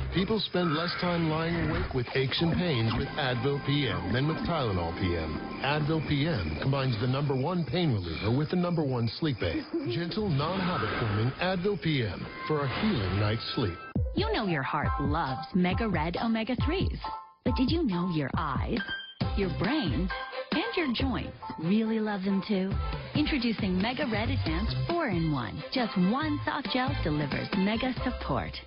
People spend less time lying awake with aches and pains with Advil PM than with Tylenol PM. Advil PM combines the #1 pain reliever with the #1 sleep aid. Gentle, non-habit-forming Advil PM for a healing night's sleep. You know your heart loves Mega Red Omega-3s. But did you know your eyes, your brain, and your joints really love them too? Introducing Mega Red Advanced 4-in-1. Just one soft gel delivers mega support.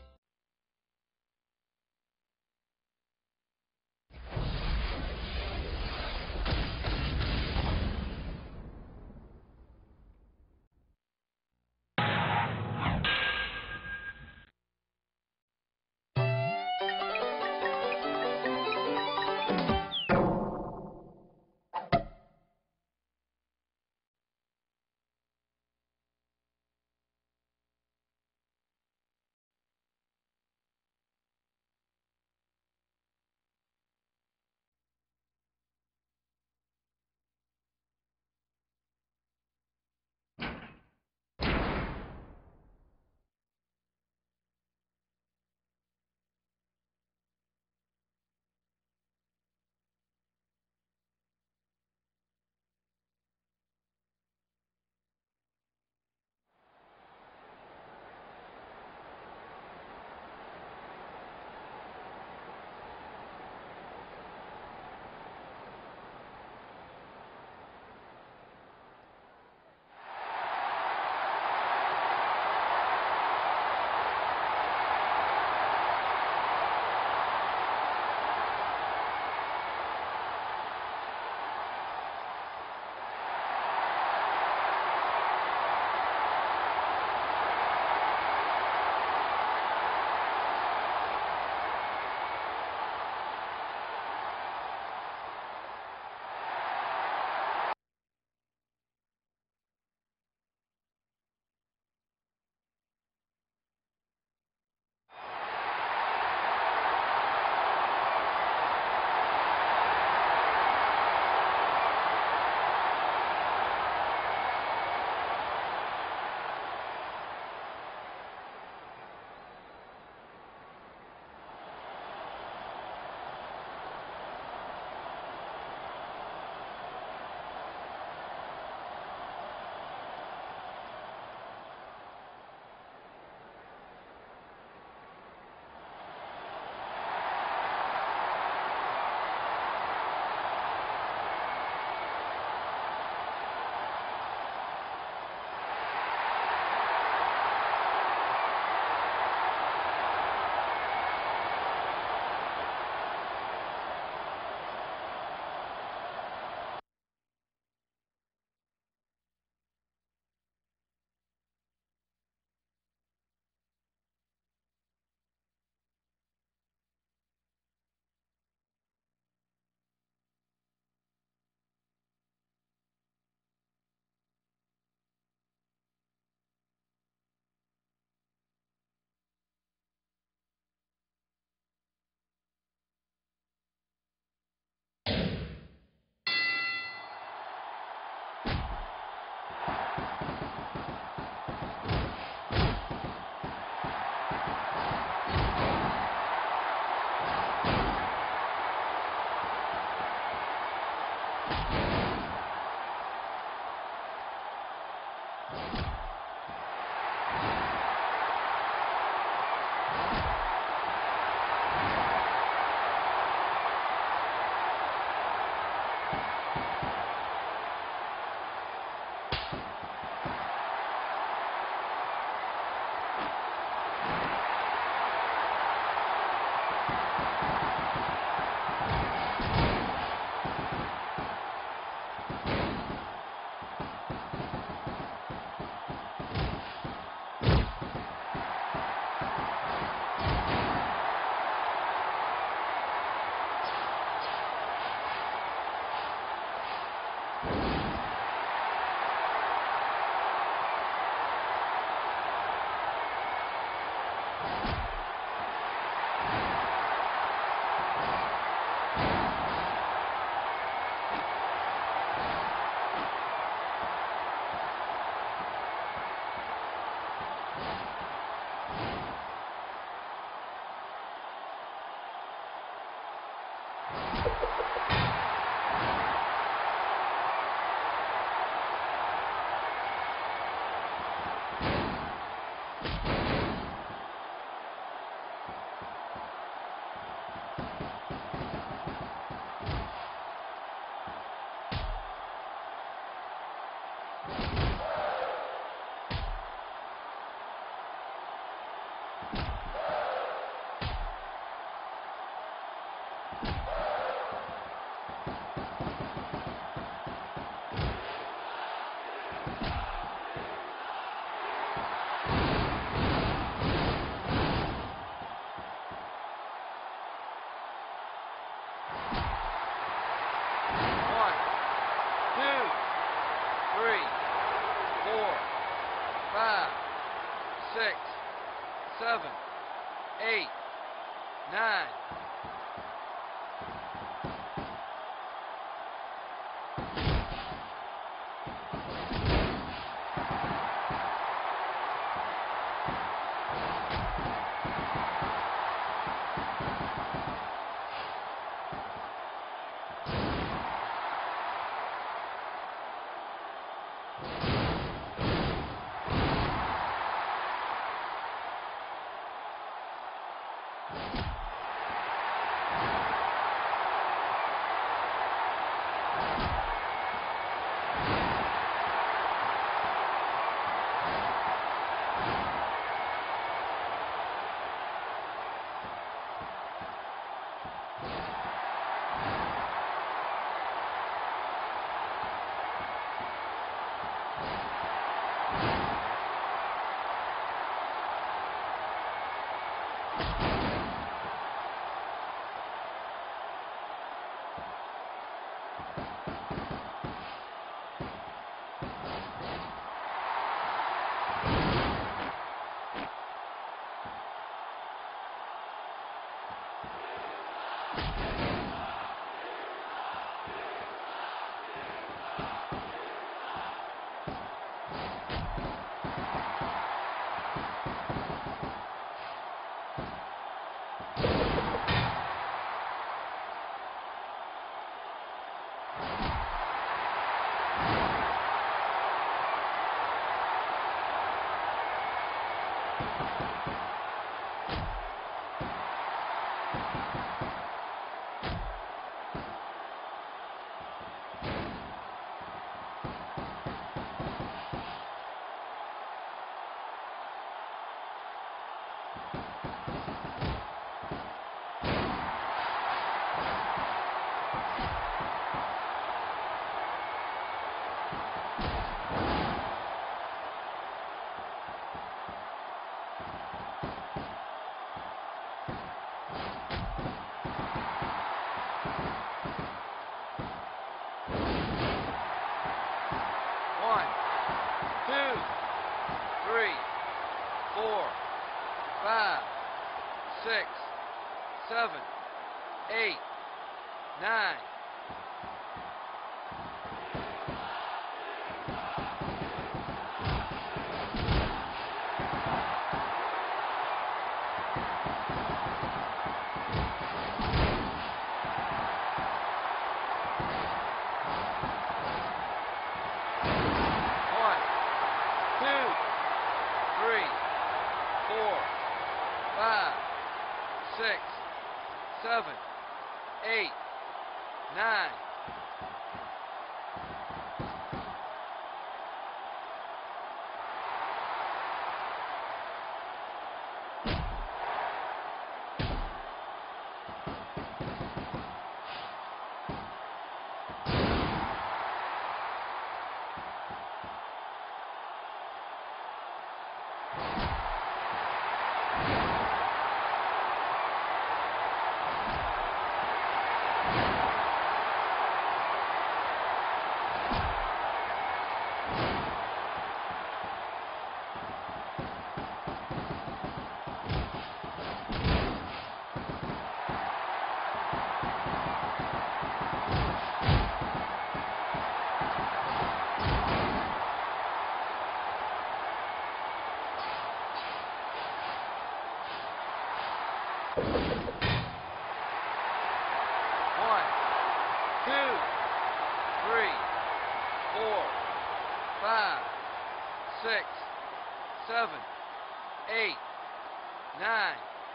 6, 7, 8, 9.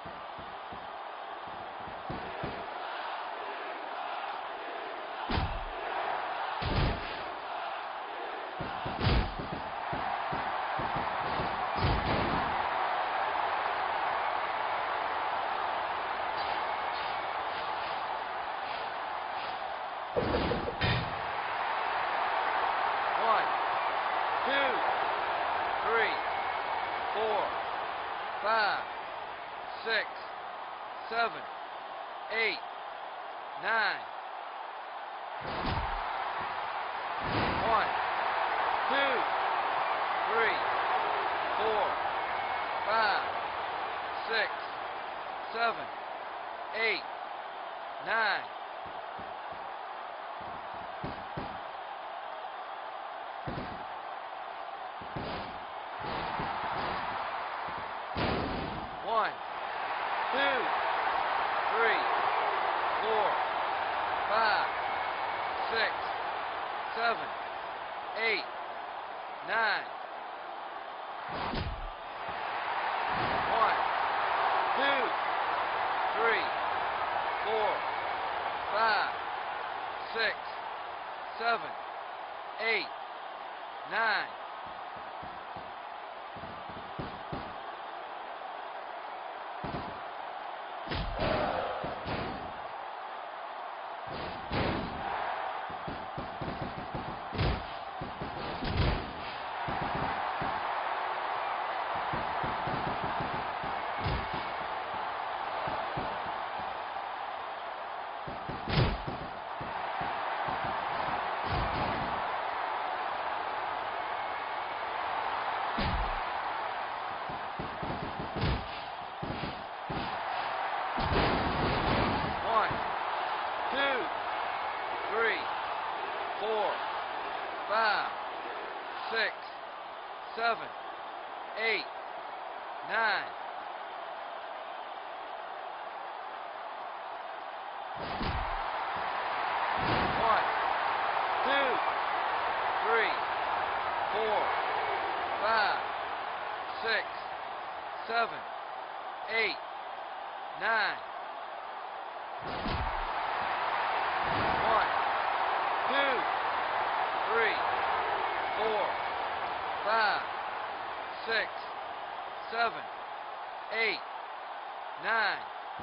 5, 6, 7, 8, 9. 1, 2, 3, 4, 5, 6, 7, 8, 9. 1, 2, 3, 4, 5, 6, 7, 8, 9. 1, 2, 3, 4, 5, 6, 7, 8, 9. 1, 2, 3, 4, 5, 6, 7, 8, 9. 1, 2, 3, 4, 5, 6, 7, 8, 9. 1, 2, 3, 4, 5, 6, 7, 8, 9.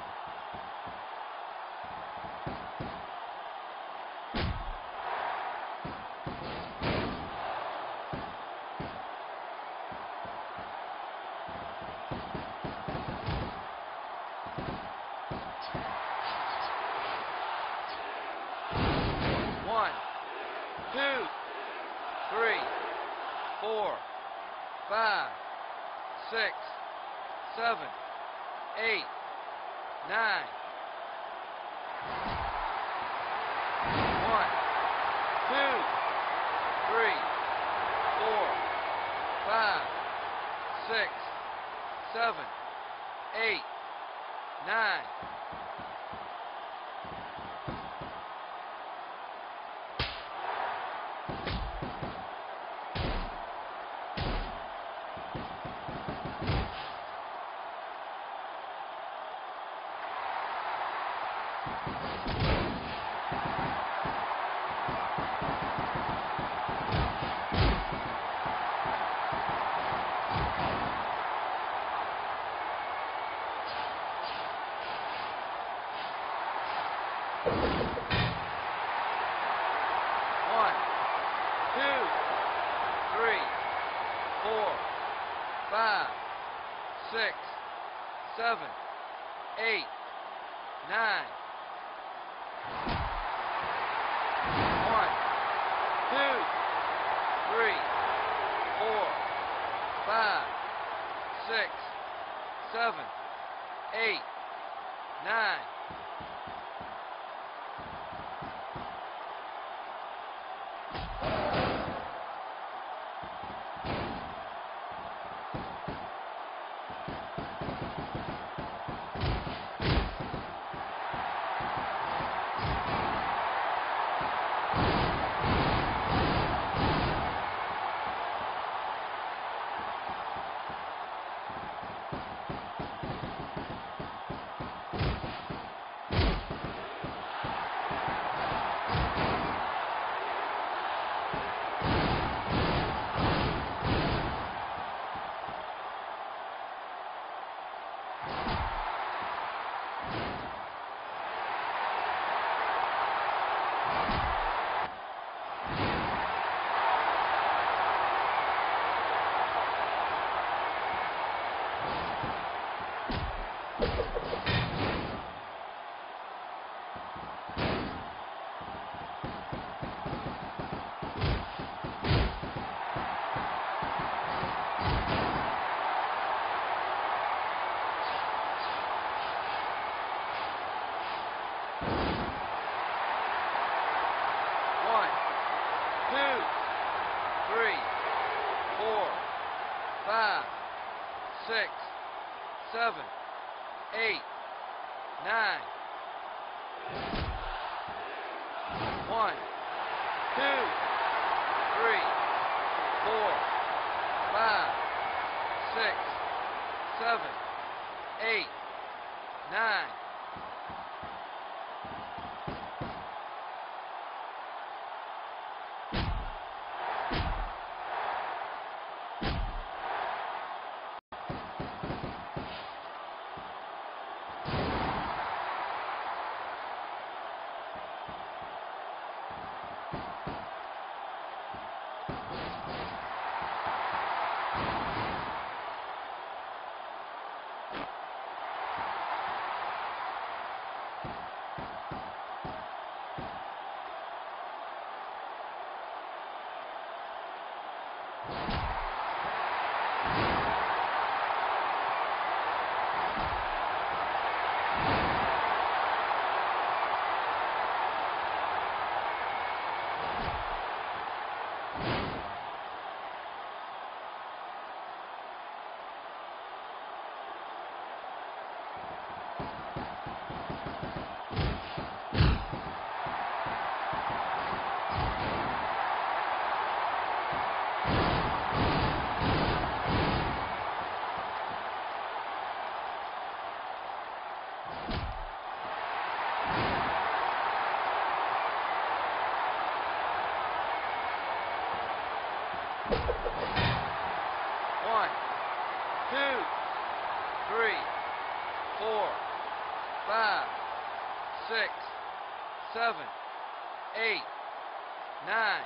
1, 2, 3, 4, 5, 6, 7, 8, 9. 1, 2, 3, 4, 5, 6, 7, 8, 9. 1, 2, 3, 4, 5, 6, 7, 8, 9. 1, 2, 3, 4, 5, 6, 7, 8, 9. 1, 7, 8, 9. 1, 2, 3, 4, 5, 6, 7, 8, 9. One, two, three, 4, 5, 6, 7, 8, 9.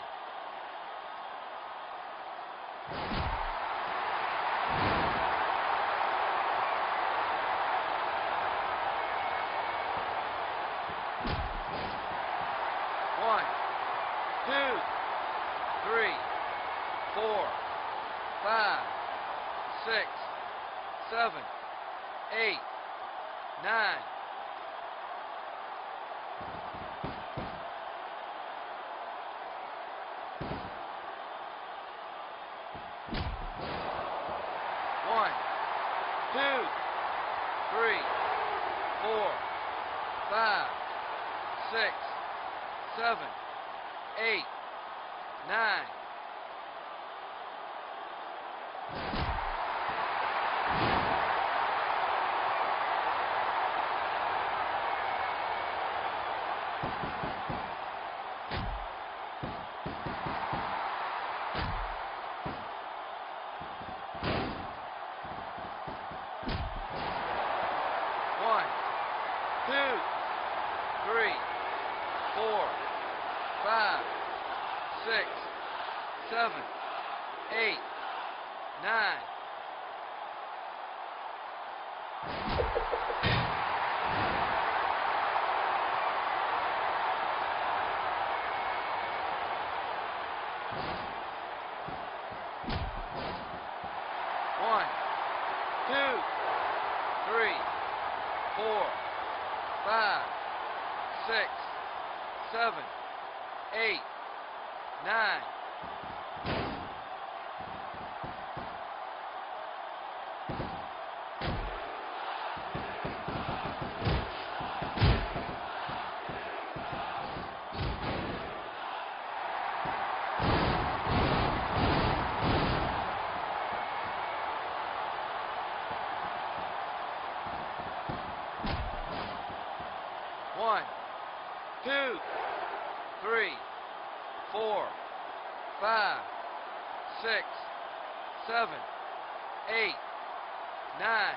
1, 2, 3, 4, 5, 6, 7, 8, 9. 1, 2, 3, 4, 5, 6, 7, 8, 9. 1, 2, 3, 4, 5, 6, 7, 8, 9. 1, 2, 3, 4, 5, 6, 7, 8, 9. 1, 2, 3, 4, 5, 6, 7, 8, 9.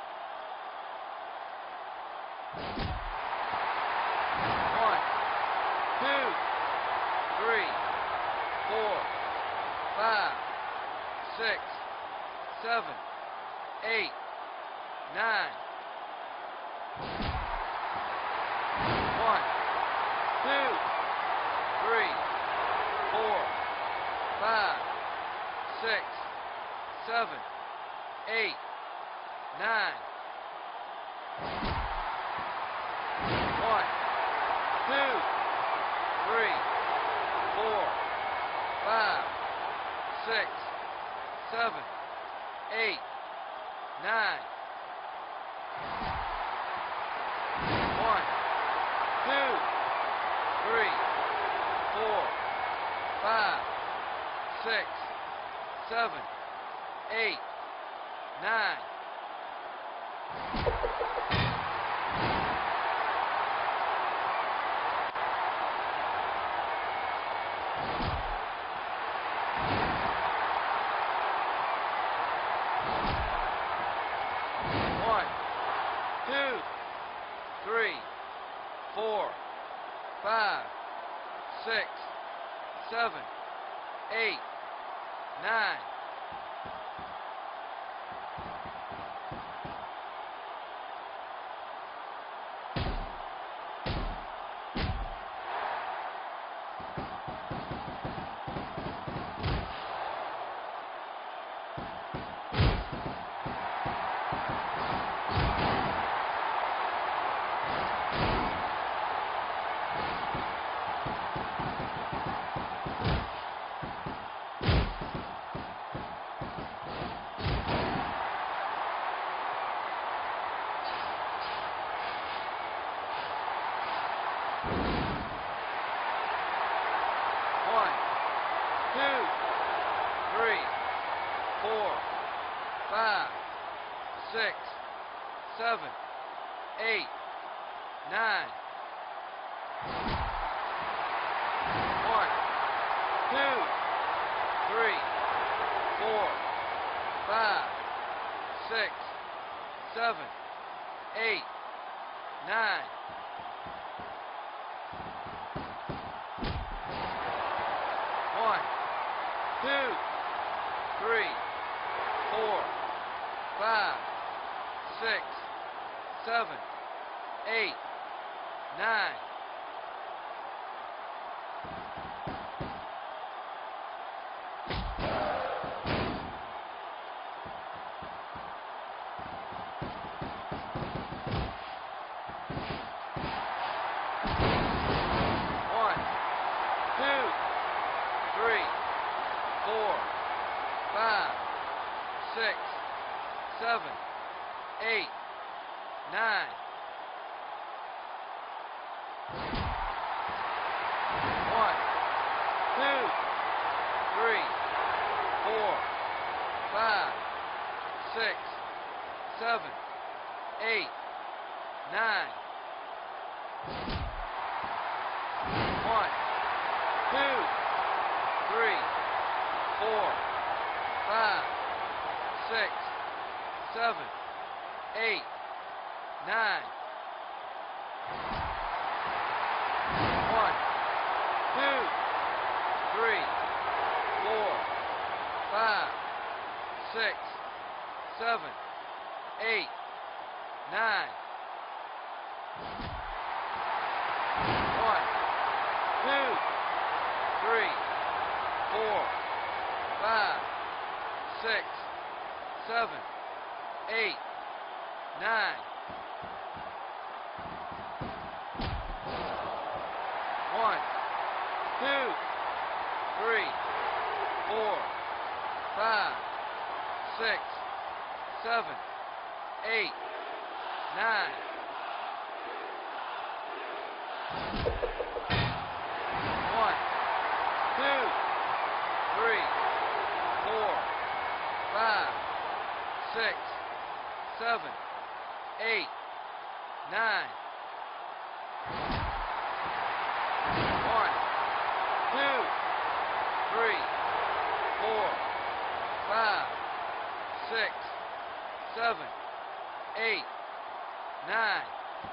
1, 2, 3, 4, 5, 6, 7, 8, 9. 1, 2, 3, 4, 5, 6, 7, 8, 9. 1, 2, 3, 4, 5, 6, 7, 8, 9. 6, 7, 8, 9. 1, 2, 3, 4, 5, 6, 7, 8, 9. 1, 2, 3, 4, 5, 6, 7, 8, 9. 1, 2, 3, 4, 5, 6, 7, 8, 9. 1, 2, 3, 4, 5, 6, 7, 8, 9. 1, 2, 3, 4, 5, 6, 7, 8, 9. 1, 2, 3, 4, 5, 6, 7, 8, 9. 1, 2, 3, 4, 5, 6, 7, 8, 9. 1, 2, 3, 4, 5, 6, 7, 8, 9. 1, 2, 3, 4, 5, 6, 7, 8, 9. 1, 2, 3, 4, 5, 6, 7, 8, 9. 1, 2, 3, 4, 5, 6, 7, 8, 9. 1, 2, 3, 4, 5, 6, 7, 8, 9.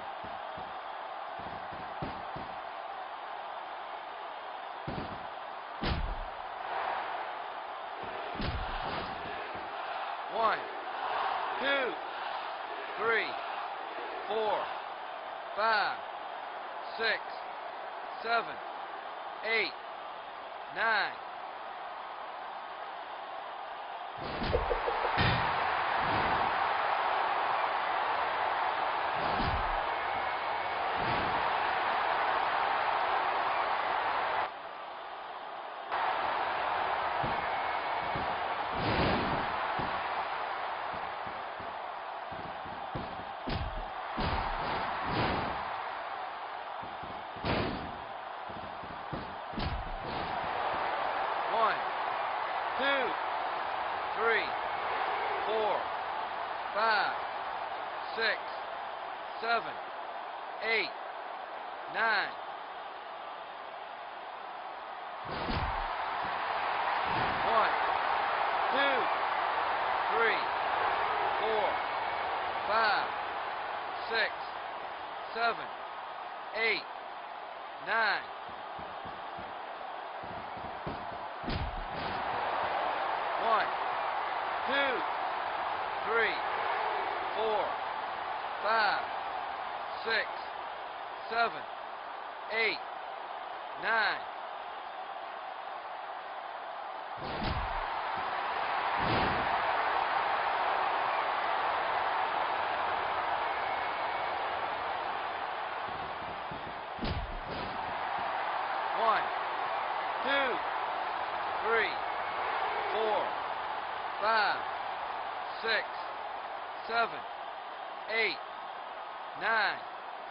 1, 2, 3, 4, 5, 6, 7, 8, 9. 1, 7, 8, 9. 1, 2, 3, 4, 5, 6, 7, 8, 9. 1, 2, 3, 4, 5, 6, 7, 8, 9. 1, 2, 3, 4, 5, 6, 7, 8, 9.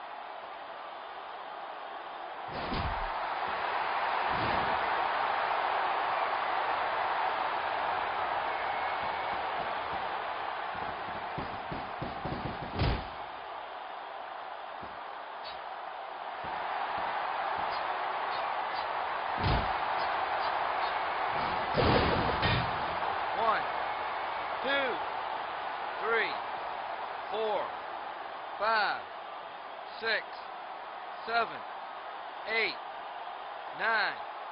1, 2, 3, 4, 5, 6, 7, 8, 9.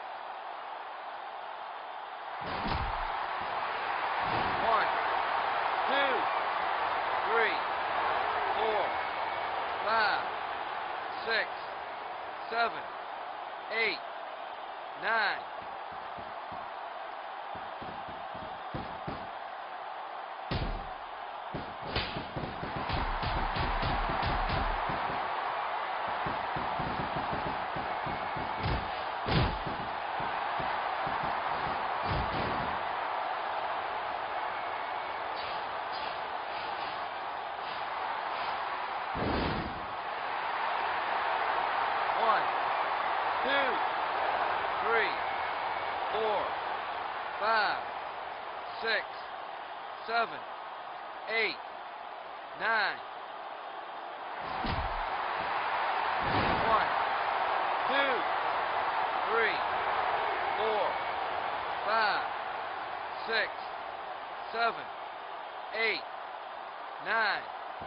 1, 2, 3, 4, 5, 6, 7, 8, 9. 1, 2, 3, 4, 5, 6, 7, 8, 9. 1, 2, 3, 4, 5, 6, 7, 8, 9.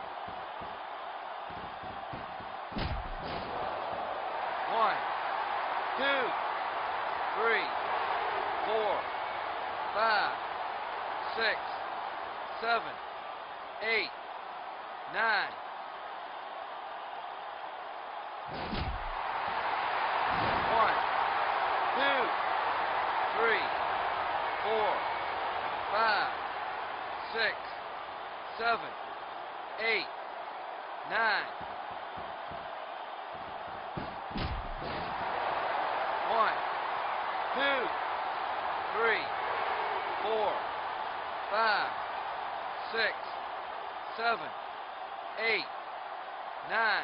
1, 2, 3, 4, 5, 6, 7, 8, 9. 1, 2, 3, 4, 5, 6, 7, 8, 9. 1, 2, 3, 4, 5, 6, 7, 8, 9.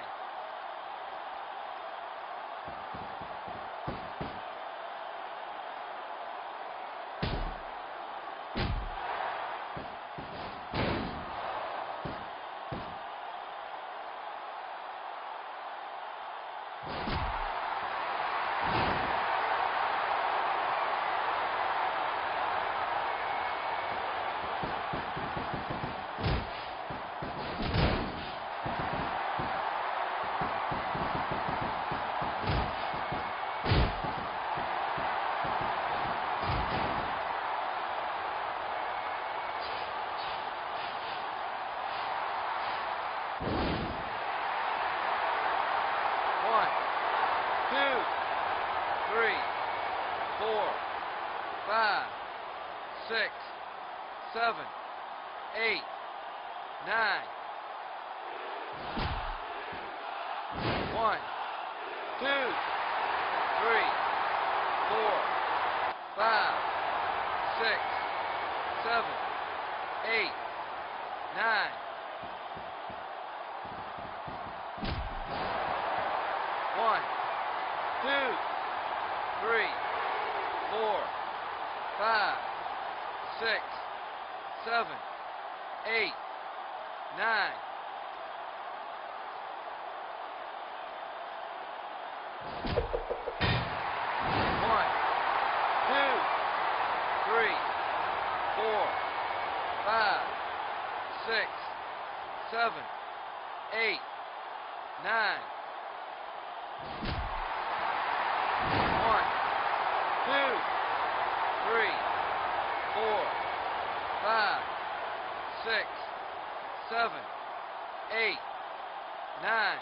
1, 2, 3, 4, 5, 6, 7, 8, 9. 1, 2, 3, 4, 5, 6, 7, 8, 9. 1, 2, 3, 4, 5, 6, 7, 8, 9. One, two, three, four, five, six, seven, eight, nine. One, two, three, four, five, six, seven, eight, nine.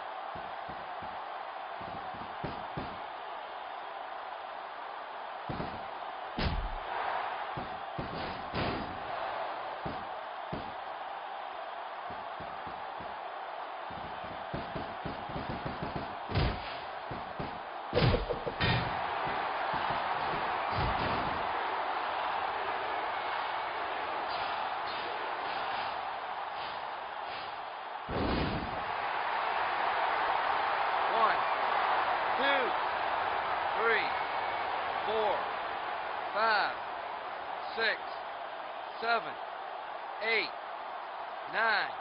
One, two, three, four, five, six, seven, eight, nine.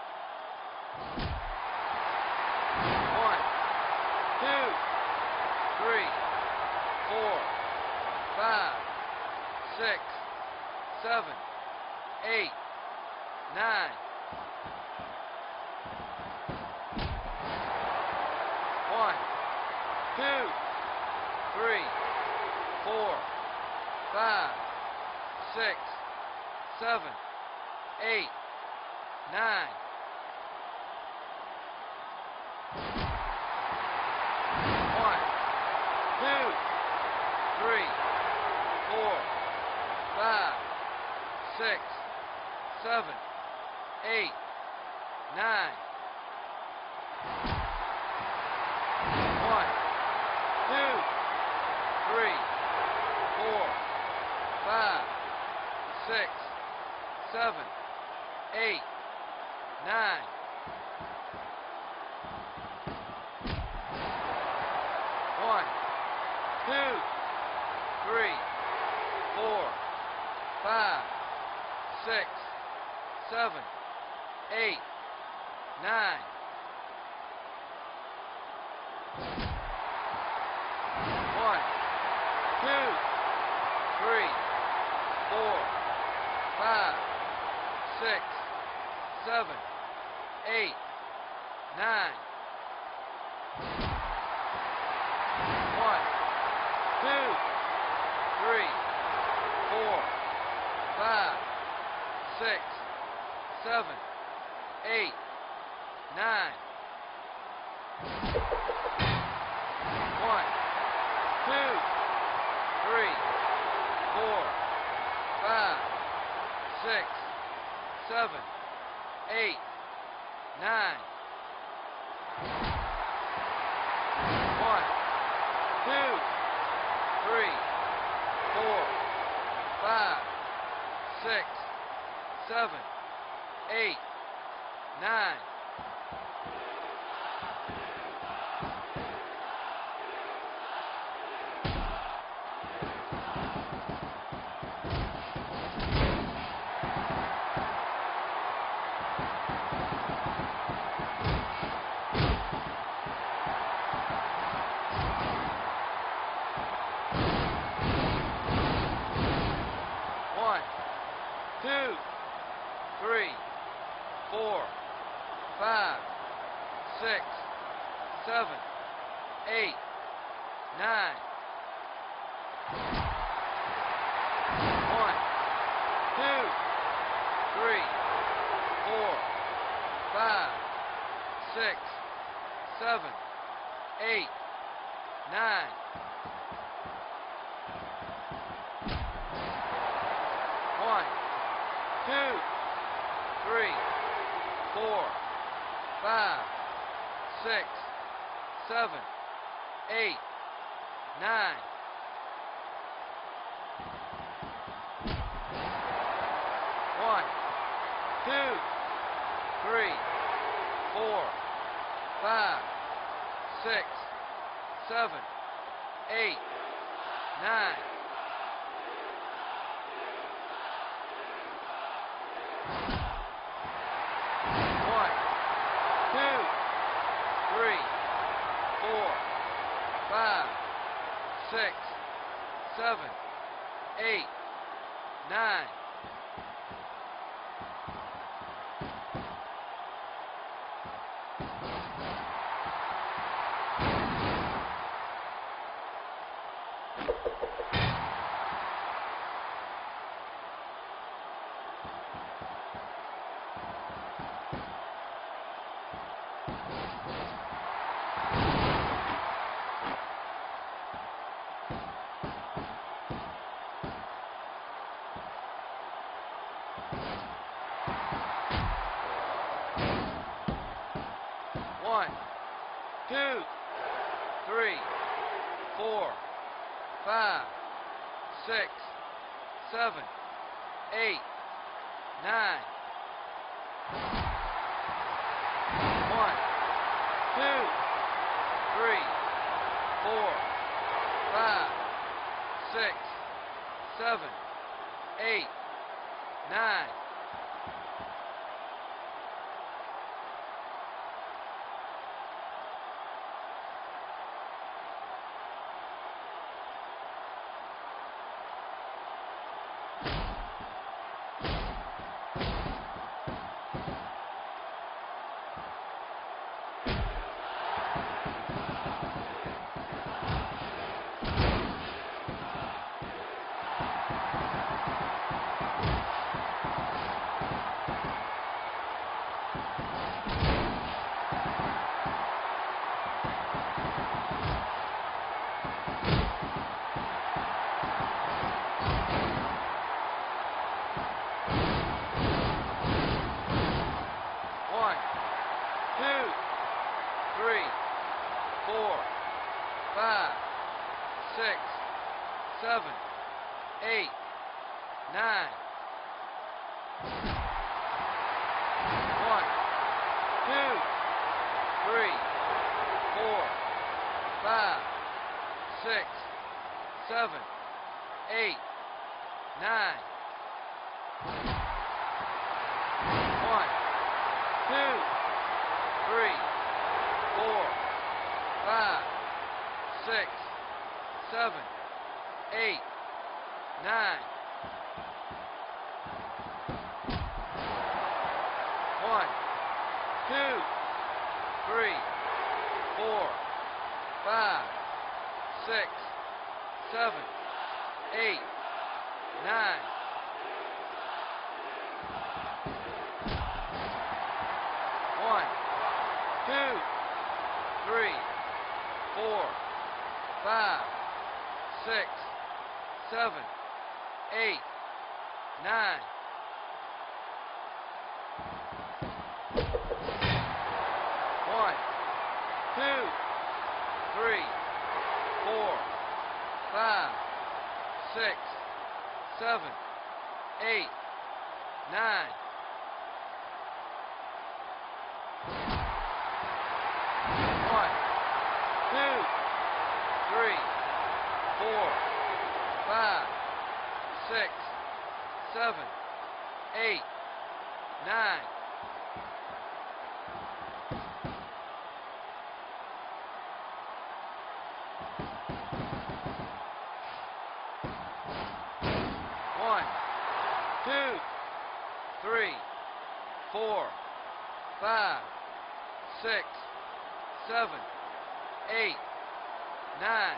One, two, three, four, five, six, seven, eight, nine. One, two, three, four, five, six, seven, eight, nine. One, two, three, four, five, six, seven, eight, nine. One, two, three, four, five, six, seven, eight, nine. One, two, three, four, five, six, seven, eight, nine. One, two, three, four, five, six, seven, eight, nine. One, two, three, four, five, six, seven, eight, nine. One, two, three, four, five, six, seven, eight, nine. One, two, three, four, five, six, seven, eight, nine. One, two, three, four, five, six, seven, eight, nine. One, two, three, four, five, six, seven, eight, nine. One, two, three, four, five, six, seven, eight, nine. One, two, three, four, five, six, seven, eight, nine. One, two, three, four, 5, 6, 7, 8, 9. One, two, three, four, 5, 6, 7, 8, 9. 1, 2, 3, 4, 5, 6, 7, 8, 9. One, two, three, four, 5, 6, 7, 8, 9. 1, 2, 3, 4, 5, 6, 7, 8, 9. 1, 2, 3, 4, 5, 6, 7, 8, 9. 1, 2, 3, 4, 5, 6, 7, 8, 9. 1, 2, 3, 4, 5, 6, 7, 8, 9. 1, 2, 3, 4, 5, 6, 7, 8, 9. 1, 2, 3, 4, 5, 6, 7, 8, 9. 1, 2, 3, 4, 5, 6, 7, 8, 9.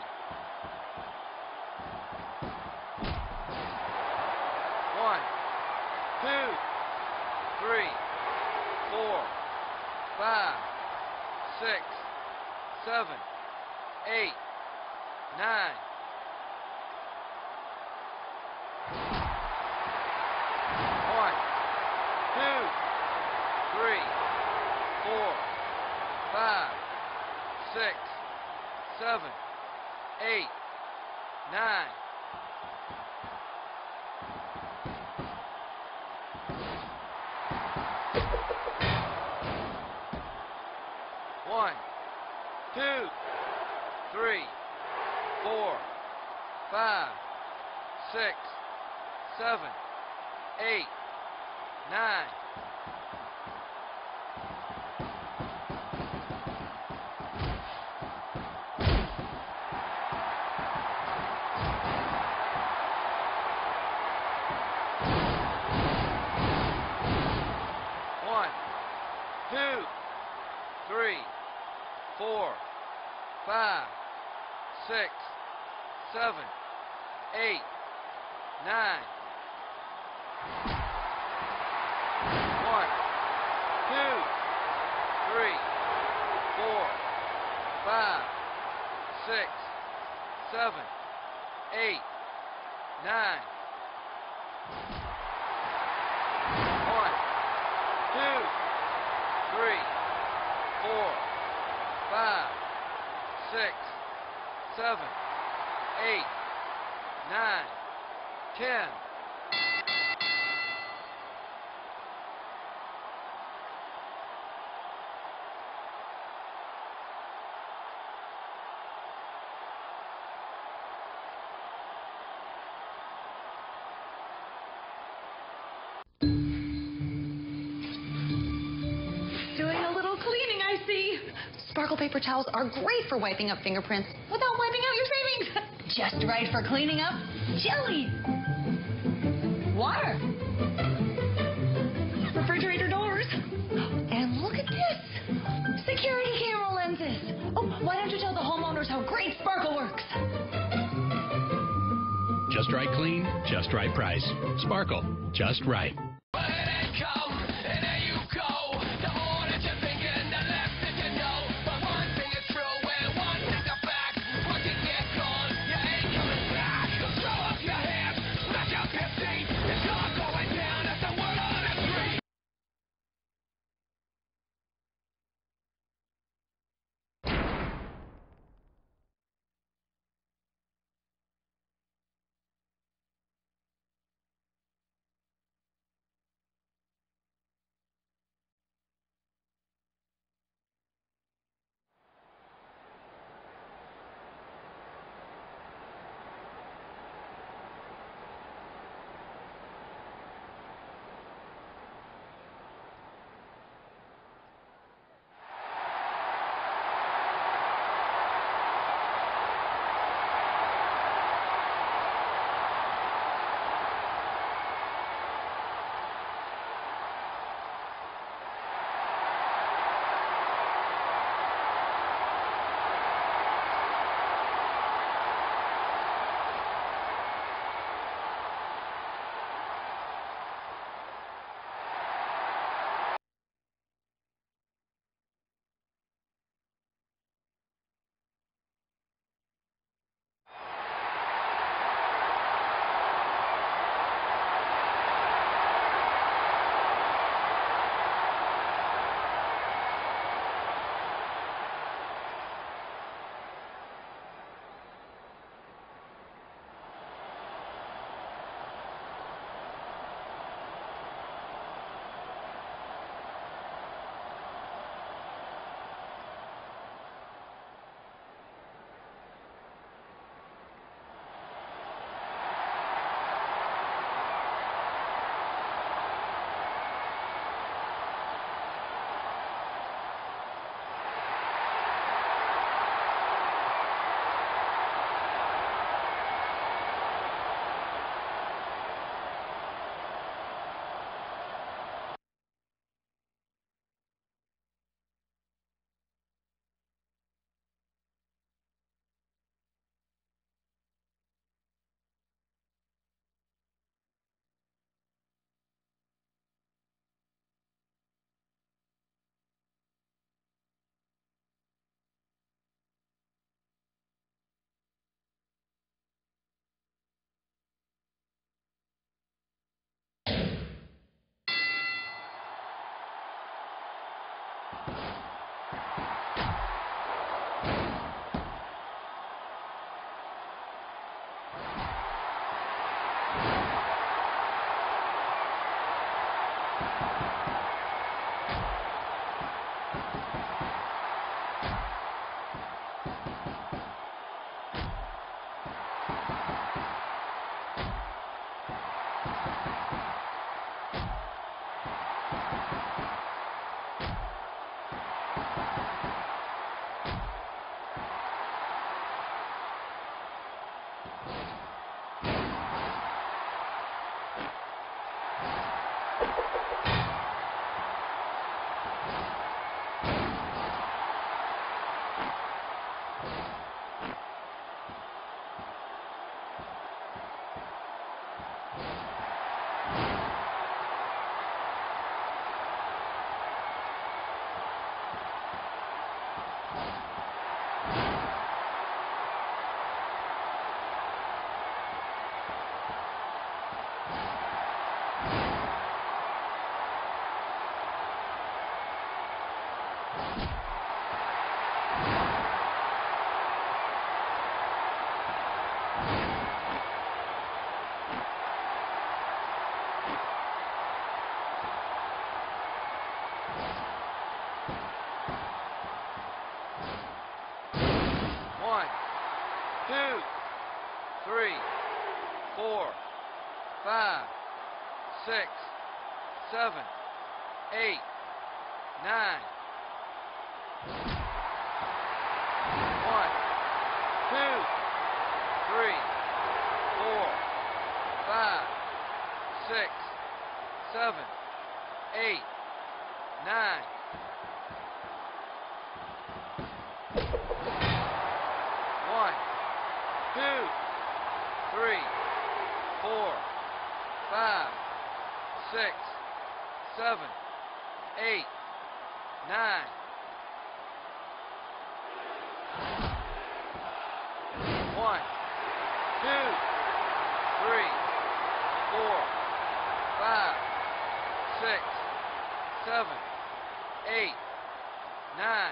1, 2, 3, 4, 5, 6, 7, 8, 9. 1, 2, 3, 4, 5, 6, 7, 8, 9. 1, 2, 3, 4, 5, 6, 7, 8, 9. 1, 2, 3, 4, 5, 6, 7, 8, 9. 1, 2, 3, 4, 5, 6, 7, 8, 9. 1, 2, 3, 4, 5, 6, 7, 8, 9, 10. Doing a little cleaning, I see. Sparkle paper towels are great for wiping up fingerprints without wiping out your savings. Just right for cleaning up jelly, water, refrigerator doors, and look at this, security camera lenses. Oh, why don't you tell the homeowners how great Sparkle works? Just right clean, just right price. Sparkle, just right. One, two, three, four, five, six, seven, eight, nine. One, two, three, four, five, six, seven, eight, nine. One, two, three, four, five, six, seven, eight, nine. One, two, three, four, five, six, seven, eight, nine.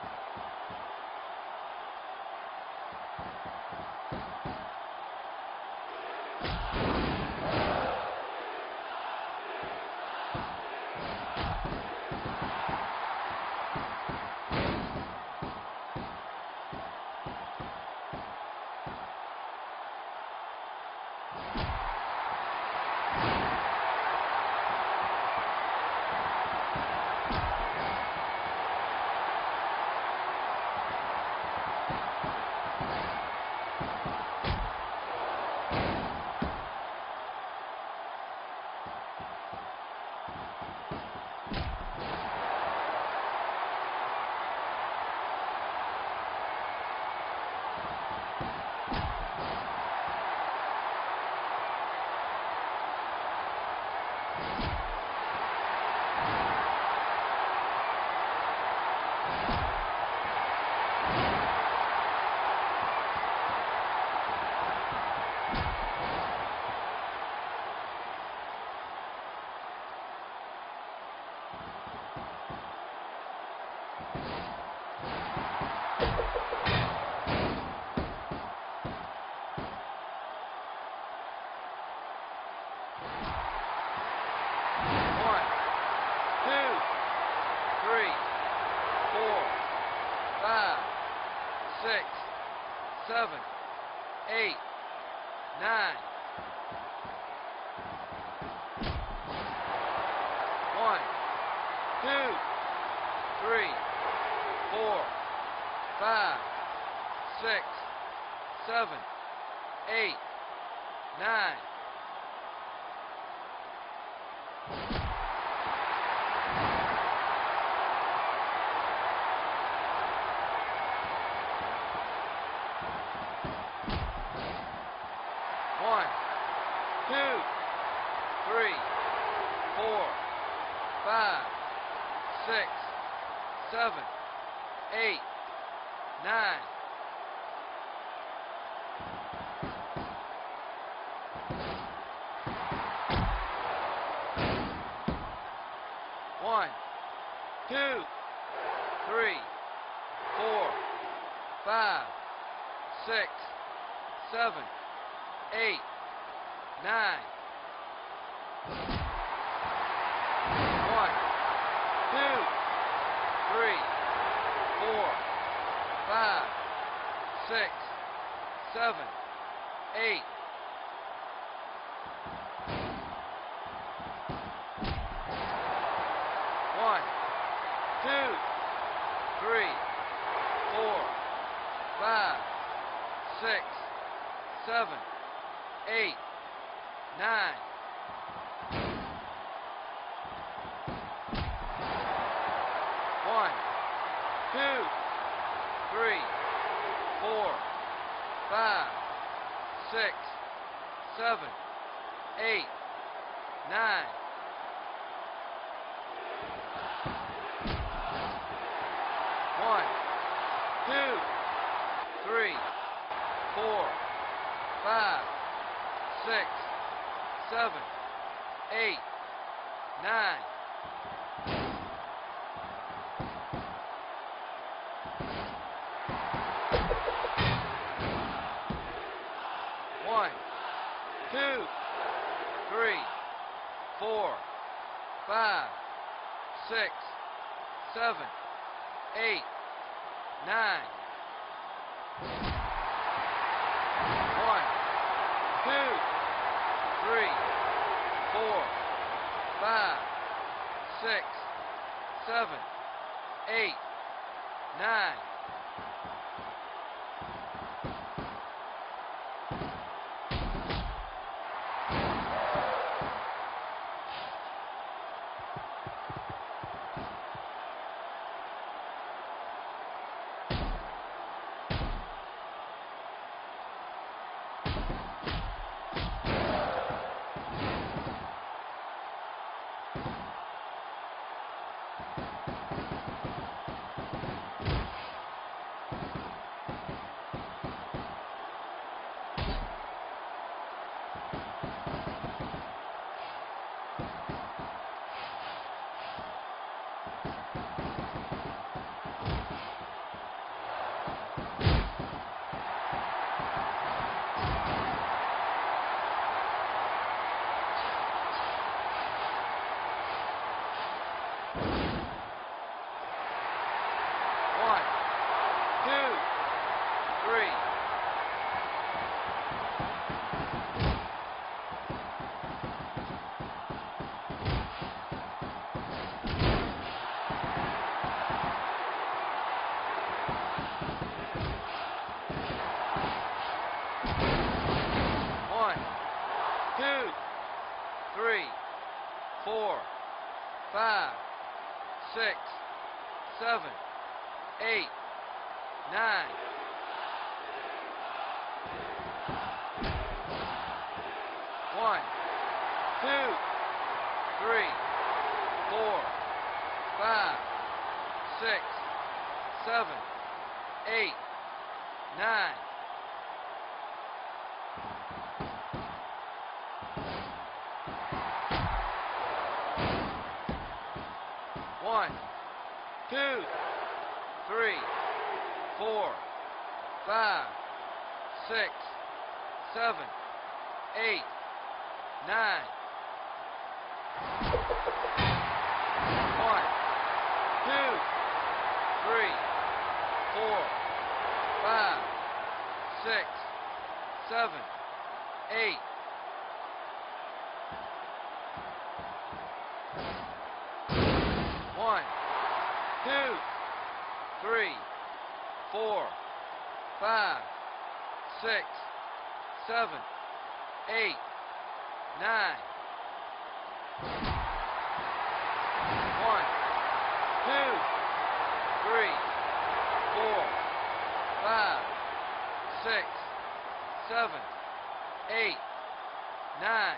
One, two, three, four, five, six, seven, eight, nine. One, two, three, four, five, six, seven, eight, nine. One, two, three, four, five, six, seven, eight, nine. One, two, three, four, five, six, seven, eight, nine. One, two, three, four, five, six, seven, eight. One, two, three, four, five, six, seven, eight, nine. One, two, three, 4, 5, 6, 7, 8, 9. 1, 2, 3, 4, 5, 6, 7, 8, 9. 1, 2, 3, 4, 5, 6, 7, 8, 9. 1, 2, 3, 4, 5, 6, 7, 8, 9. 4, 5, 6, 7, 8, 9. 1, 2, 3, 4, 5, 6, 7, 8, 9. 1, 2, 3, 4, 5, 6, 7, 8, 9. 1, 2, 3, 4, 5, 6, 7, 8. 1, 2, 3, 4, 5, 6, 7, 8, 9. 1, 2, 3, 4, 5, 6, 7, 8, 9.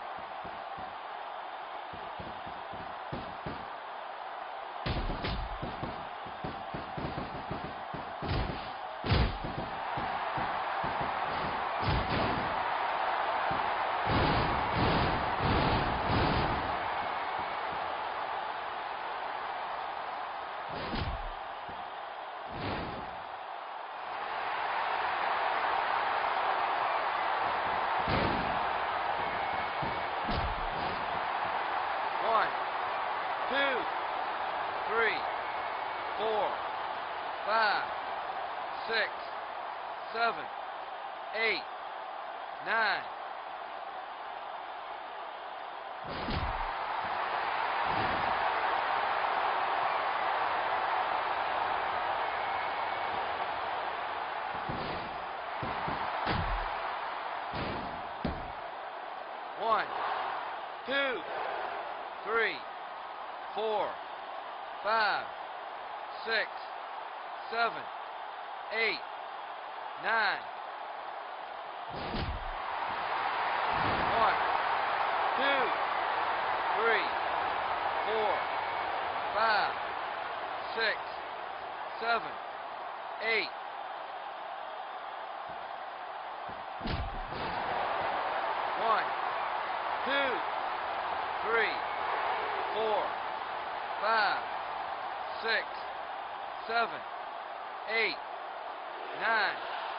1, 2, 3, 4, 5, 6, 7, 8, 9. 1, 2, 3, 4, 5, 6, 7, 8, 9. 1, 2, 3, 4, 5, 6, 7, 8. 1, 2, 3, 4, 5, 6, 7, 8, 9.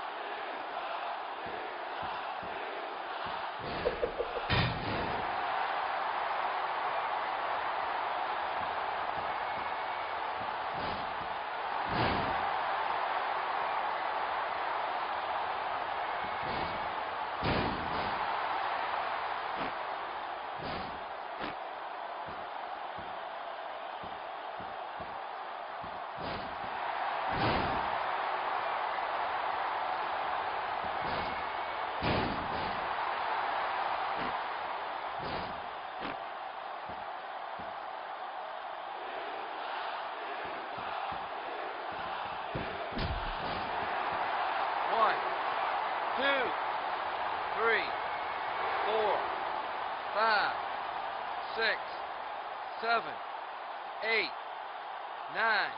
1, 2, 3, 4, 5, 6, 7, 8, 9.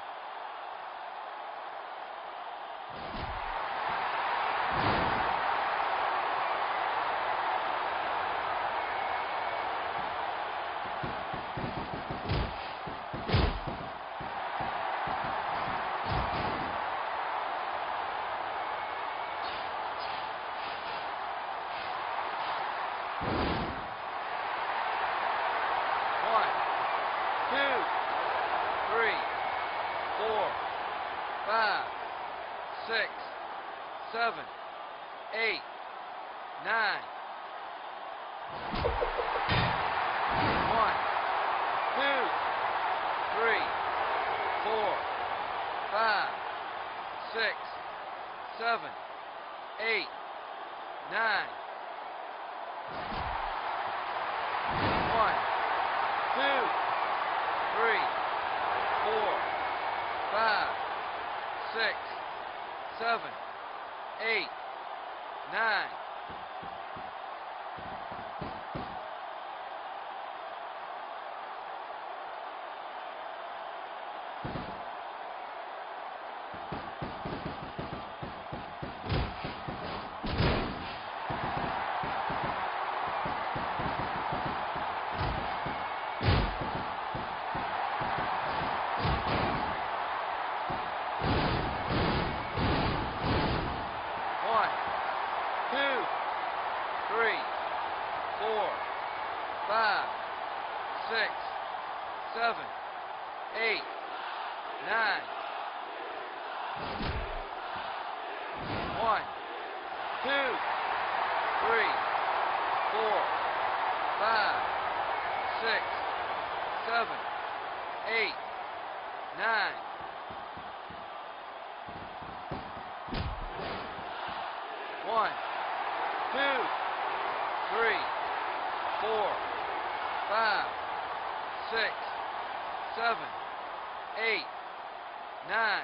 5, 6, 7, 8, 9. 1, 2, 3, 4, 5, 6, 7, 8, 9. 1, 2, 3, 4, 5, 6, 7, 8, 9. 5, 6, 7, 8, 9. 1, 2, 3, 4, 5, 6, 7, 8, 9. 1, 2, 3, 4, 5, 6, 7, 8, 9.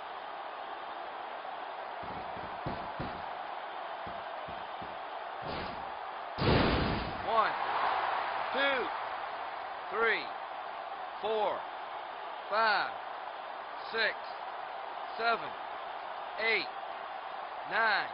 1, 2, 3, 4, 5, 6, 7, 8, 9.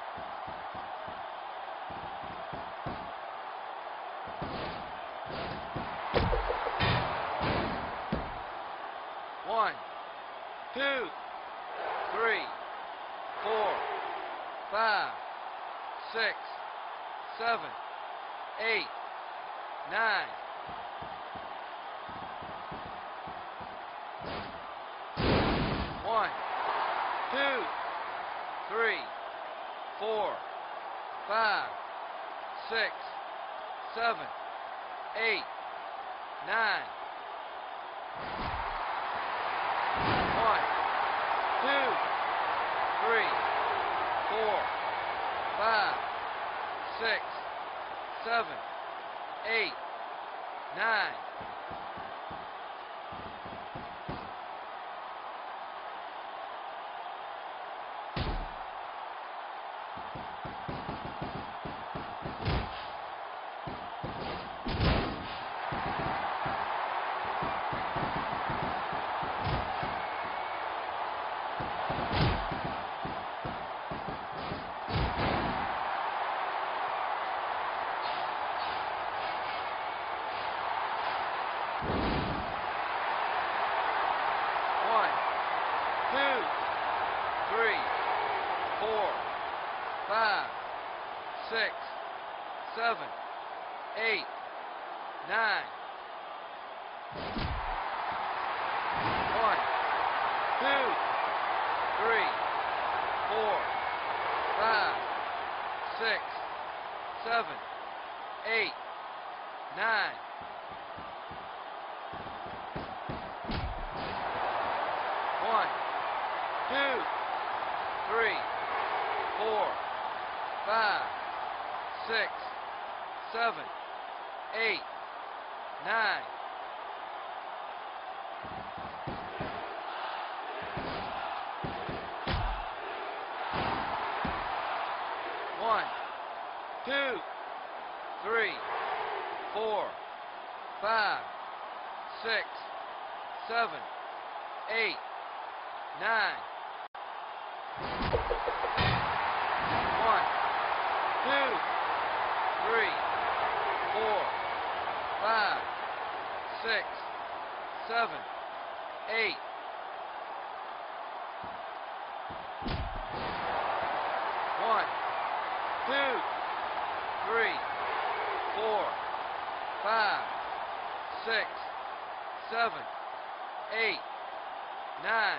1, 2, 3, 4, 5, 6, 7, 8, 9. 1, 2, 3, 4, 5, 6, 7, 8, 9. 1, 2, 3, 4, 5, 6, 7, 8, 9. 1, 4, 5, 6, 7, 8, 9. 1, 2, 3, 4, 5, 6, 7, 8, 9. 1, 2, 3, 4, 5, 6, 7, 8, 9. 1, 2, 3, 4, 5, 6, 7, 8, 9. 1, 2, 3, 4, 5, 6, 7, 8. 1, 2, 3, 4, 5, 6, 7, 8, 9.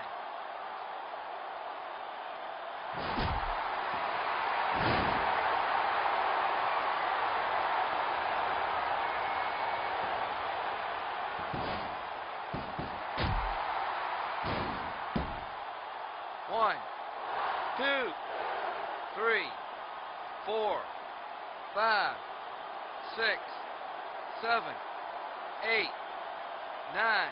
1, 2, 3, 4, 5, 6, 7, 8, 9.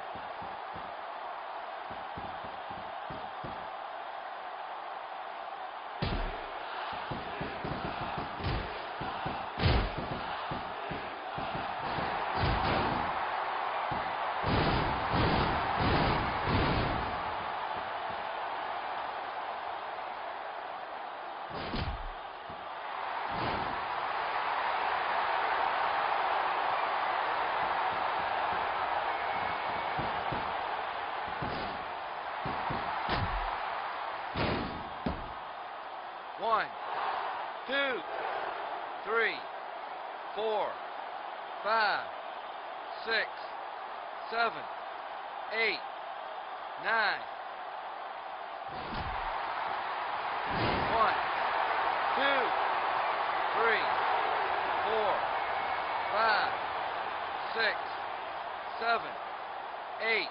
1, 2, 3, 4, 5, 6, 7, 8, 9. 1, 2, 3, 4, 5, 6, 7, 8.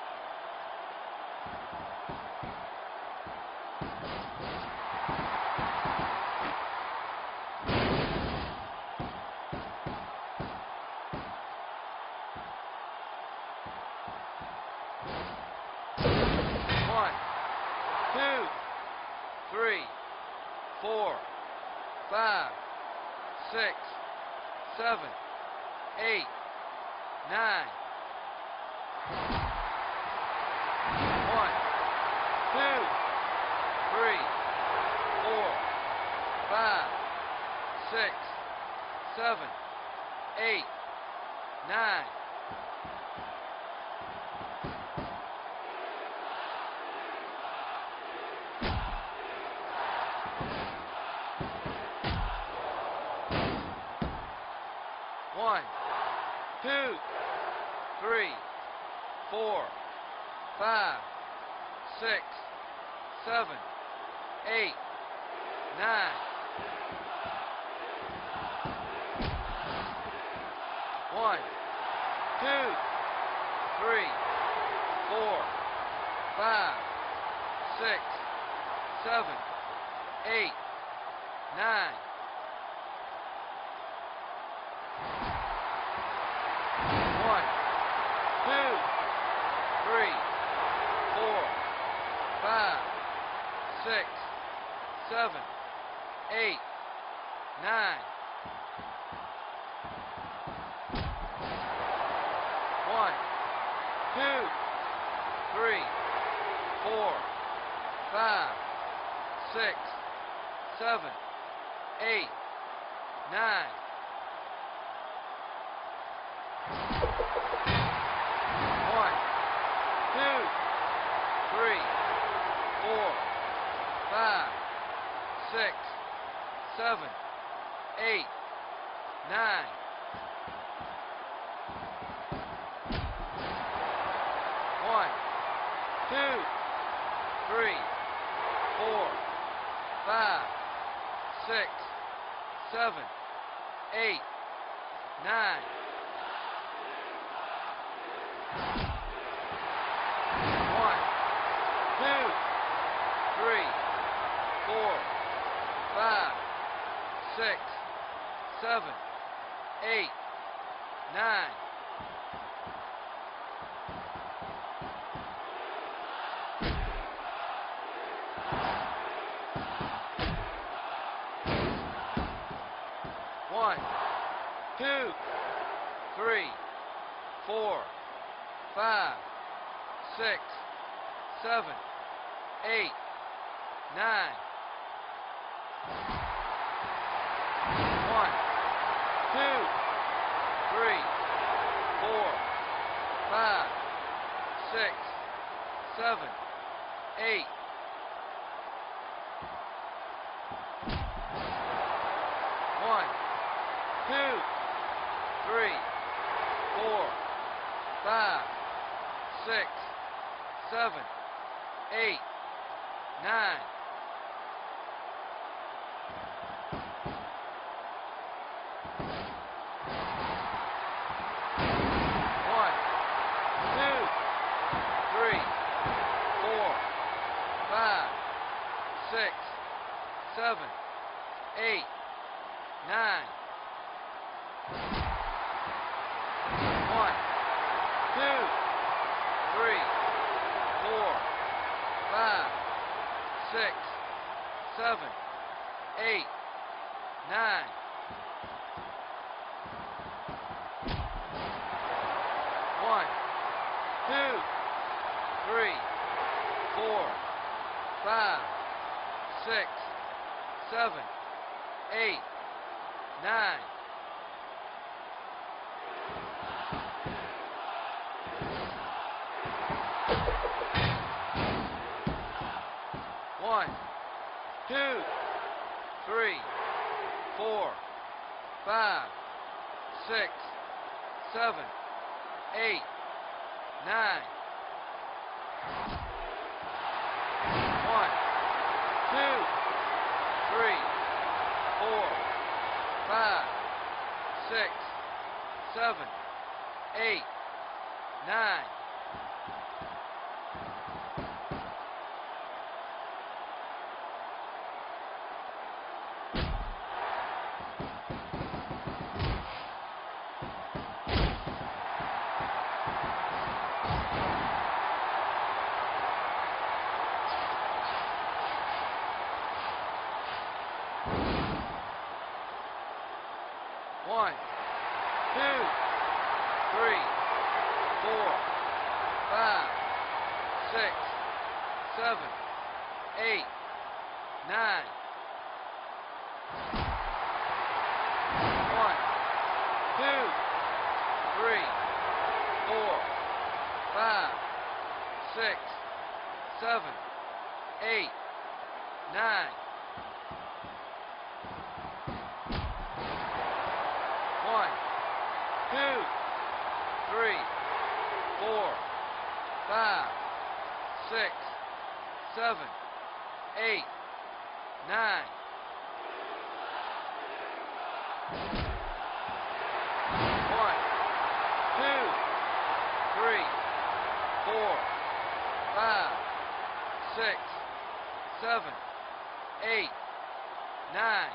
1, 2, 3, 4, 5, 6, 7, 8, 9. 1, 2, 3, 4, 5, 6, 7, 8, 9. 1, 2, 3, 4, 5, 6, 7, 8, 9. 1, 2, 3, 4, 5, 6, 7, 8, 9. 1, 2, 3, 4, 5, 6, 7, 8, 9. 1, 2, 3, 4, 5, 6, 7, 8, 9. 1, 2, 3, 4, 5, 6, 7, 8, 9. 1, 2, 3, 4, 5, 6, 7, 8, 9. 1, 2, 3, 4, 5, 6, 7, 8, 9. 1, 2, 3, 4, 5, 6, 7, 8, 9. 1, 2, 3, 4, 5, 6, 7, 8. 1, 2, 3, 4, 5, 6, 7, 8, 9. 1, 2, 3, 4, 5, 6, 7, 8, 9. 1, 2, 3, 4, 5, 6, 7, 8, 9. 1, 2, 3, 4, 5, 6, 7, 8, 9. 1, 2, 3, 4, 5, 6, 7, 8, 9. 1, 2, 3, 4, 5, 6, 7, 8, 9. 1, 2, 3, 4, 5, 6, 7, 8, 9. 1, 2, 3, 4, 5, 6, 7, 8, 9. 1, 2, 3, 4, 5, 6, 7, 8, 9. 1, 2, 3, 4, 5, 6, 7, 8, 9.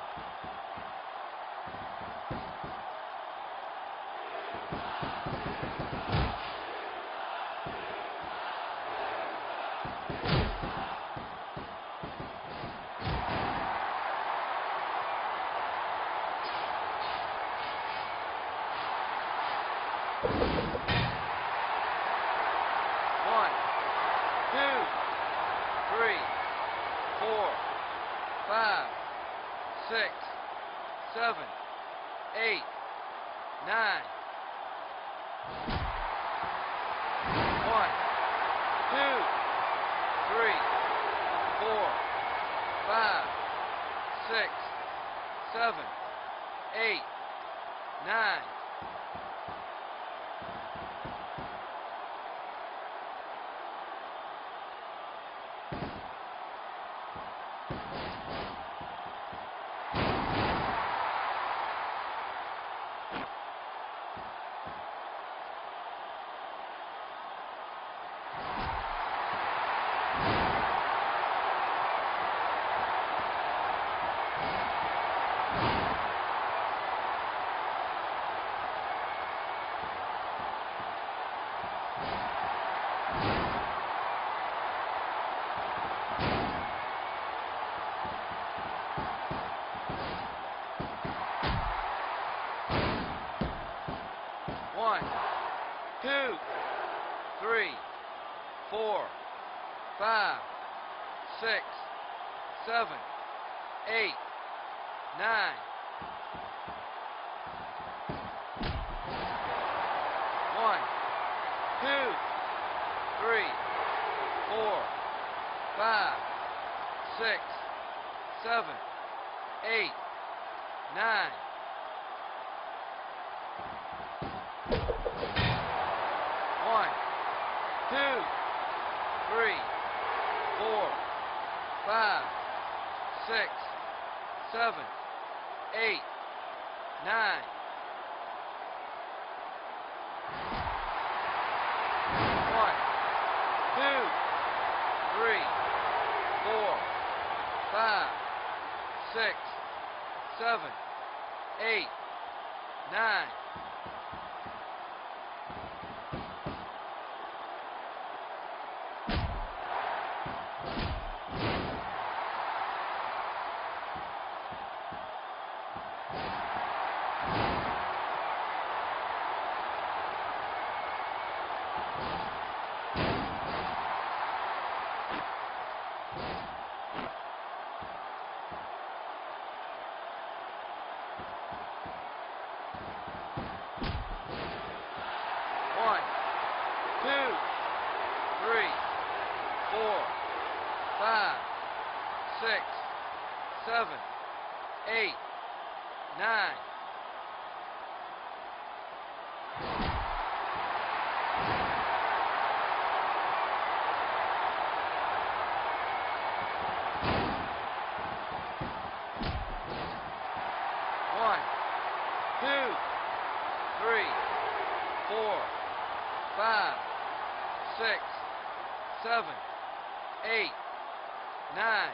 1, 2, 3, 4, 5, 6, 7, 8, 9. 1, 2, 3, 4, 5, 6, 7, 8, 9. One, two, three, 4, 5, 6, 7, 8, 9. 1, 2, 3, 4, 5, 6, 7, 8, 9. 1, 2, 3, 4, 5, 6, 7, 8, 9. 1, 2, 3, 4, 5, 6, 7, 8, 9. 1, 2, 3, 4, 5, 6, 7, 8, 9. 1, 2, 3, 4, 5, 6, 7, 8, 9.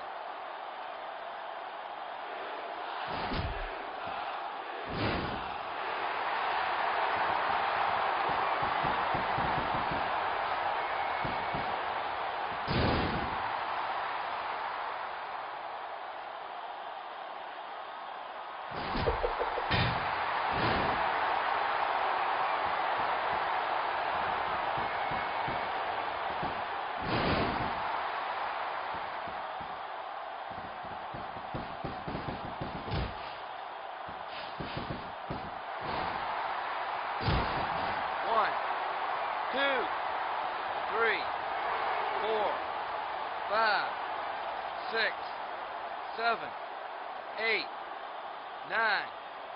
1, 2, 3, 4, 5, 6, 7, 8, 9.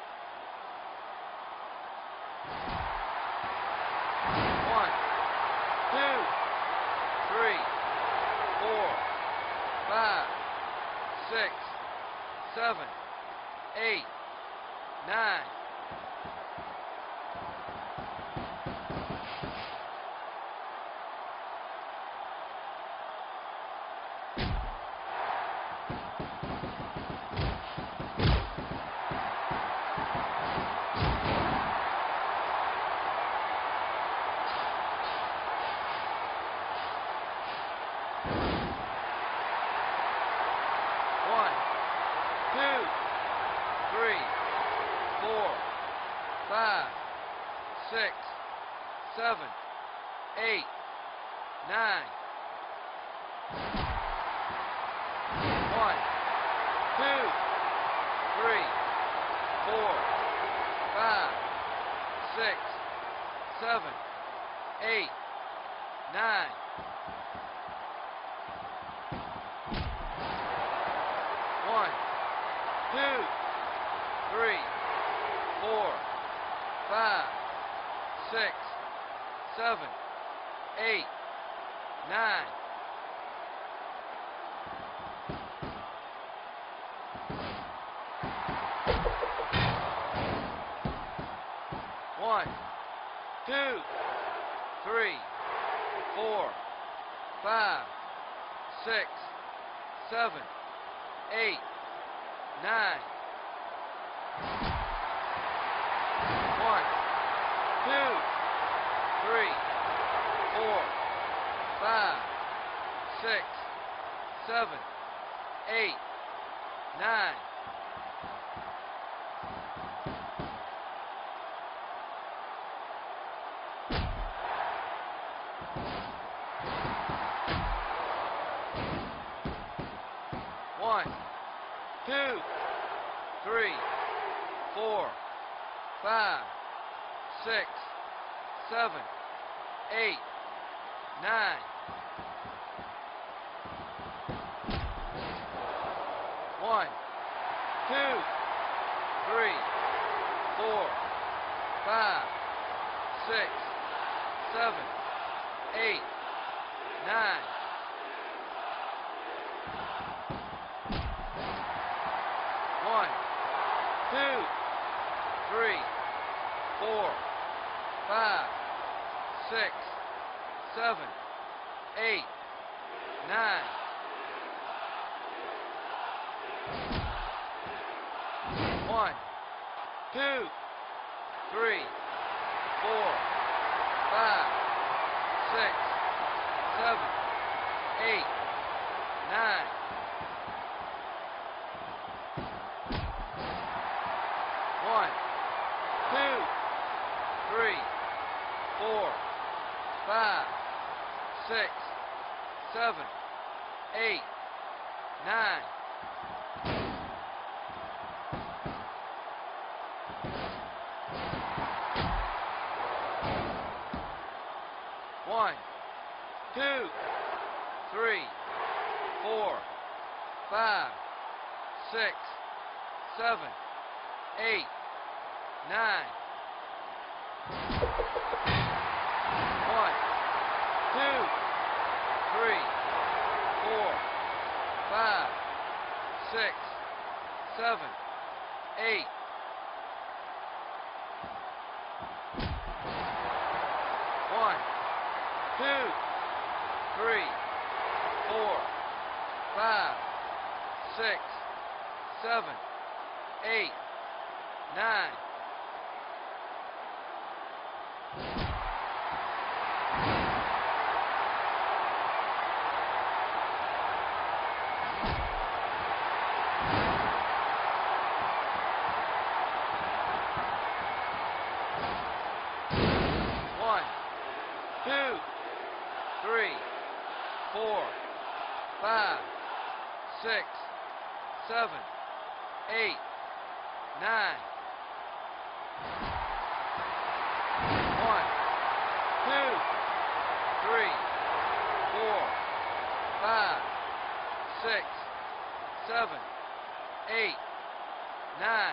1, 2, 3, 4, 5, 6, 7, 8, 9. 1, 2, 3, 4, 5, 6, 7, 8, 9. 1, 2, 3, 4, 5, 6, 7, 8, 9. 1, 2, 3, 4, 5, 6, 7, 8, 9. 1, 2, 3, 4, 5, 6, 7, 8, 9. 1, 2, 3, 4, 5, 6, 7, 8, 9. 1, 2, 3, 4, 5, 6, 7, 8, 9. 1, 2, 3, 4, 5, 6, 7, 8, 9. 1, 2, 3, 4, 5, 6, 7, 8, 9. 1, 2, 3, 4, 5, 6, 7, 8, 9. 1, 2, 3, 4, 5, 6, 7, 8, 9. 1, 2, 3, 4, 5, 6, 7, 8, 9. 1, 2, 3, 4, 5, 6, 7, 8. 1, 2, 3, 4, 5, 6, 7, 8, 9. 1, 2, 3, 4, 5, 6, 7, 8, 9. 1, 2, 3, 4, 5, 6, 7, 8, 9.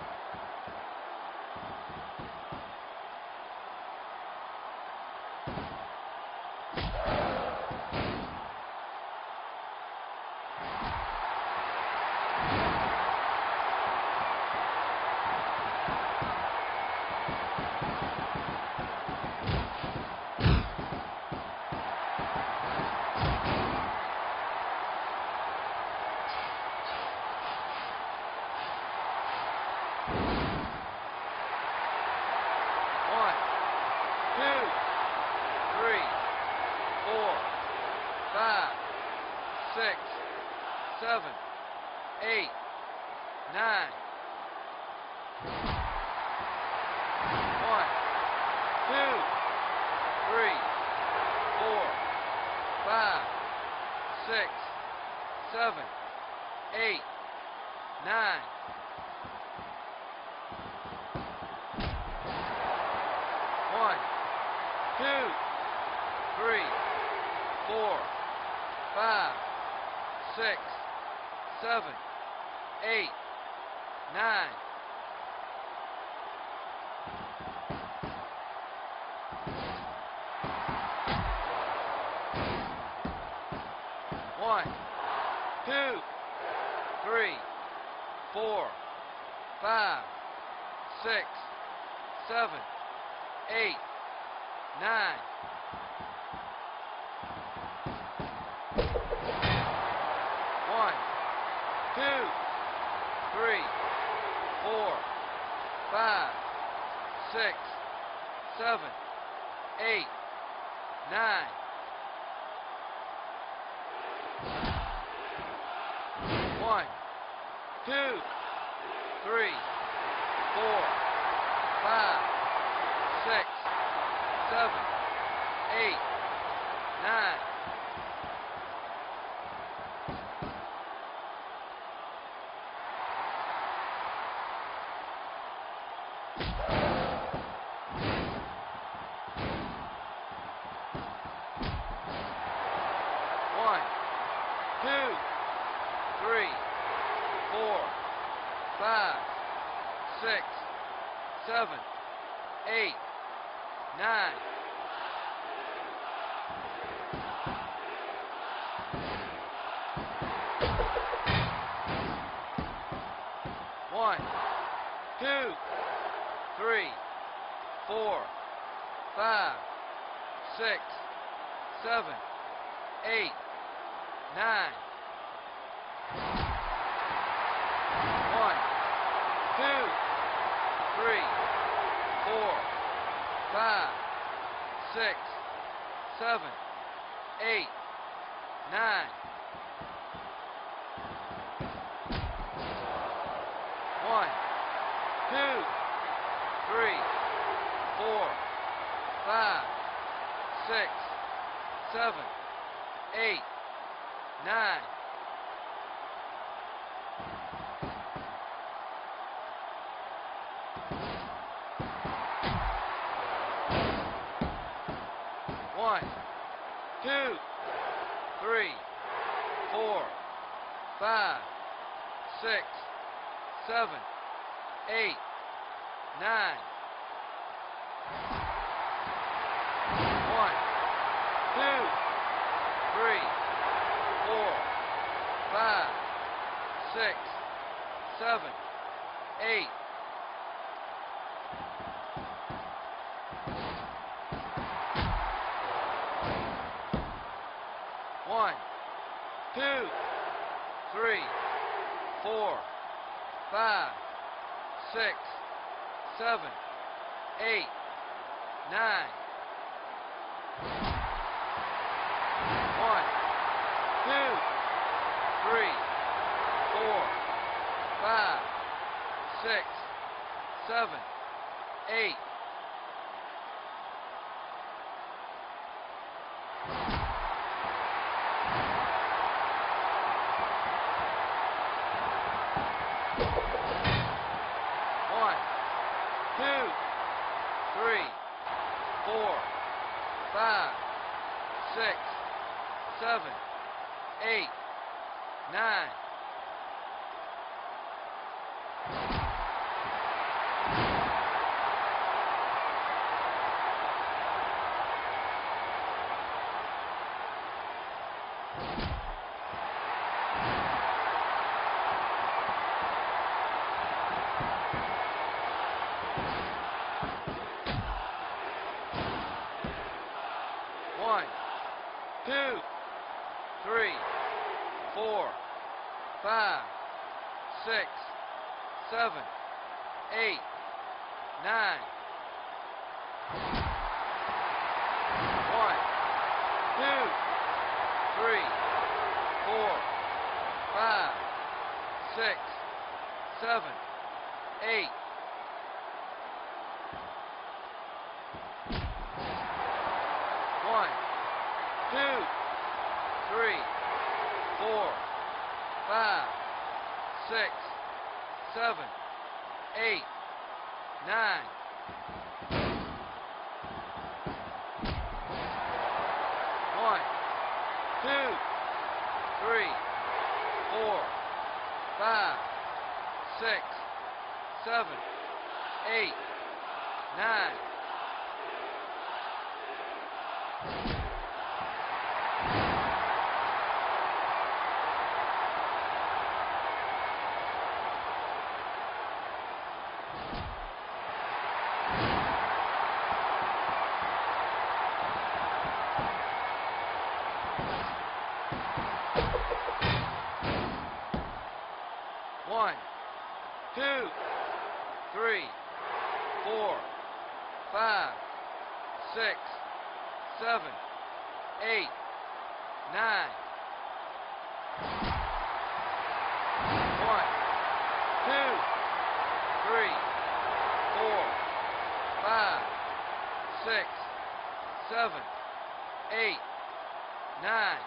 1, 2, 3, 4, 5, 6, 7, 8, 9. 1, 2, 3, 4, 5, 6, 7, 8, 9. 1, 2, 3, 4, 5, 6, 7, 8, 9. 1, 2, 3, 4, 5, 6, 7, 8, 9. 1, 2, 3, 4, 5, 6, 7, 8, 9. 1, 2, 3, 4, 5, 6, 7, 8, 9. 1, 2, 3, 4, 5, 6, 7, 8, 9. 1, 2, 3, 4, 5, 6, 7, 8, 9. 1, 2, 3, 4, 5, 6, 7, 8, 9. 1, 2, 3, 4, 5, 6, 7, 8, 9. 1, 2, 3, 4, 5, 6, 7, 8, 9. 1, 2, 3, 4, 5, 6, 7, 8. 1, 2, 3, 4, 5, 6, 7, 8, 9. 1, 2, 3, 4, 5, 6, 7, 8. 1, 2, 3, 4, 5, 6, 7, 8, 9. 1, 2, 3, 4, 5, 6, 7, 8, 9. 1, 2, 3, 4, 5, 6, 7, 8. 1, 2, 3, 4, 5, 6, 7, 8, 9. 1, 2, 3, 4, 5, 6, 7, 8, 9. 1, 2, 3, 4, 5, 6, 7, 8, 9. 1, 2, 3, 4, 5, 6, 7, 8, 9.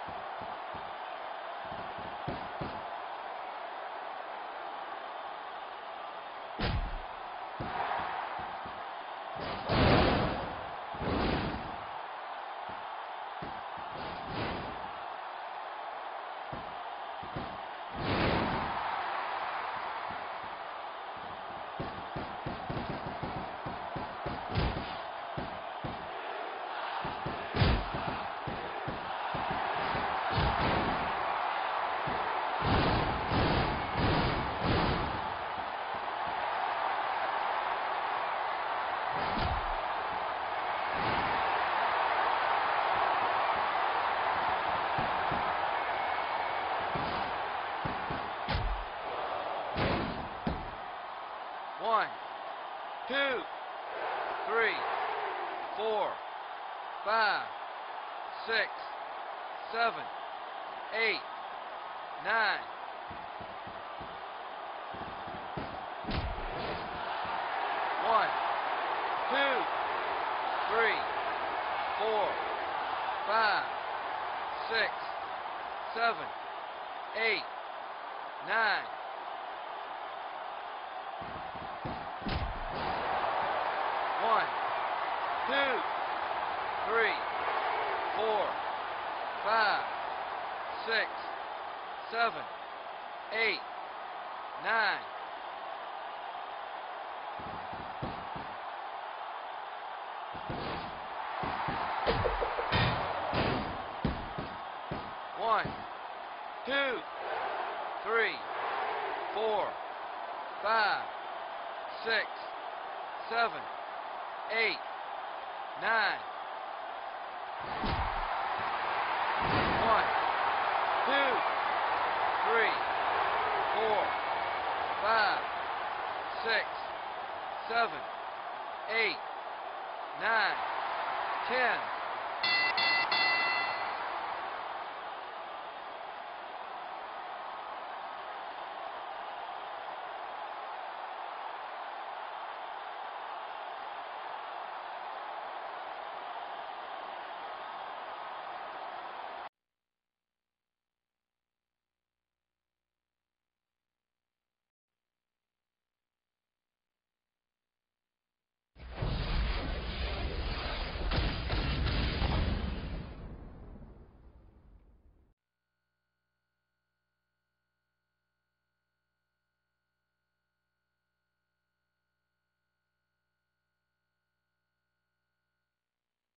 1, 2, 3, 4, 5, 6, 7, 8, 9. 1, 2, 3, 4, 5, 6, 7, 8, 9. 1, 2, 3, 4, 5, 6, 7, 8, 9. 1, 2, 3, 4, 5, 6, 7, 8, 9. 1, 2, 3, 4, 5, 6, 7, 8, 9, 10.